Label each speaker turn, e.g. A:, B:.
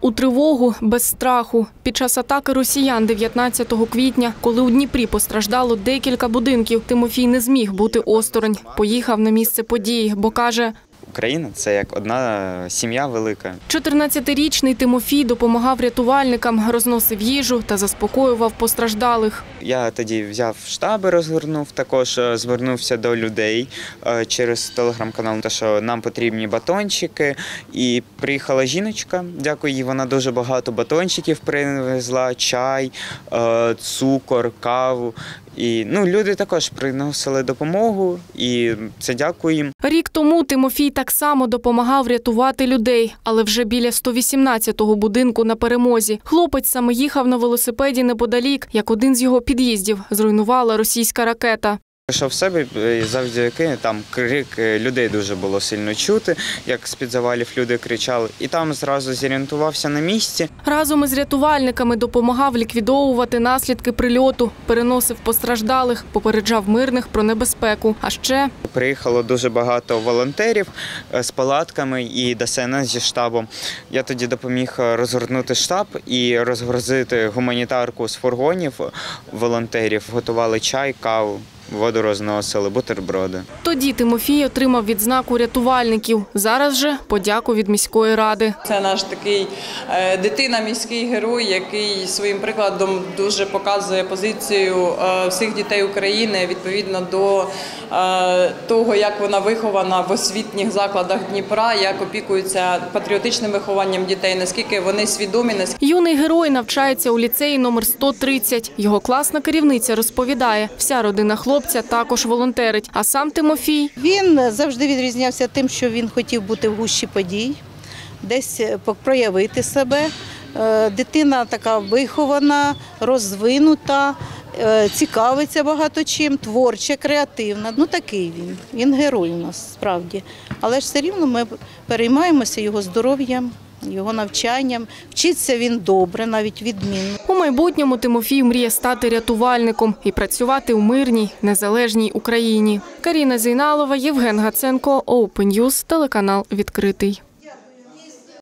A: у тривогу, без страху. Під час атаки росіян 19 квітня, коли у Дніпрі постраждало декілька будинків, Тимофій не зміг бути осторонь. Поїхав на місце події, бо каже:
B: Україна – це як одна сім'я велика.
A: 14-річний Тимофій допомагав рятувальникам, розносив їжу та заспокоював постраждалих.
B: Я тоді взяв штаби, розгорнув, також звернувся до людей через телеграм-канал, що нам потрібні батончики. І приїхала жіночка, дякую їй, вона дуже багато батончиків привезла, чай, цукор, каву. І люди також приносили допомогу, і це дякую їм.
A: Рік тому Тимофій так само допомагав рятувати людей, але вже біля 118-го будинку на Перемозі. Хлопець саме їхав на велосипеді неподалік, як один з його під'їздів зруйнувала російська ракета.
B: Прийшов в себе, завдяки там крик людей дуже було сильно чути, як з-під завалів люди кричали. І там зразу зорієнтувався на місці.
A: Разом із рятувальниками допомагав ліквідовувати наслідки прильоту, переносив постраждалих, попереджав мирних про небезпеку. А ще
B: приїхало дуже багато волонтерів з палатками і ДСНС зі штабом. Я тоді допоміг розгорнути штаб і розгрузити гуманітарку з фургонів волонтерів. Готували чай, каву. Воду розносили, бутерброди.
A: Тоді Тимофій отримав відзнаку рятувальників. Зараз же подяку від міської ради.
C: Це наш такий дитина, міський герой, який своїм прикладом дуже показує позицію всіх дітей України відповідно до того, як вона вихована в освітніх закладах Дніпра, як опікується патріотичним вихованням дітей, наскільки вони свідомі.
A: Юний герой навчається у ліцеї номер 130. Його класна керівниця розповідає, вся родина хлопця також волонтерить, а сам Тимофій.
D: Він завжди відрізнявся тим, що він хотів бути в гущі подій, десь проявити себе. Дитина така вихована, розвинута, цікавиться багато чим, творча, креативна. Такий він. Він герой у нас, справді. Але ж все рівно ми переймаємося його здоров'ям, його навчанням. Вчиться він добре, навіть відмінно.
A: У майбутньому Тимофій мріє стати рятувальником і працювати у мирній, незалежній Україні. Каріна Зейналова, Євген Гаценко, Open News, телеканал «Відкритий».